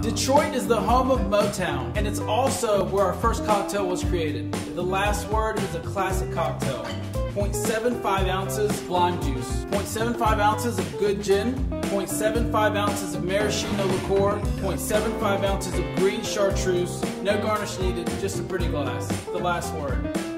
Detroit is the home of Motown, and it's also where our first cocktail was created. The last word is a classic cocktail. 0.75 ounces lime juice, 0.75 ounces of good gin, 0.75 ounces of maraschino liqueur, 0.75 ounces of green chartreuse, no garnish needed, just a pretty glass. The last word.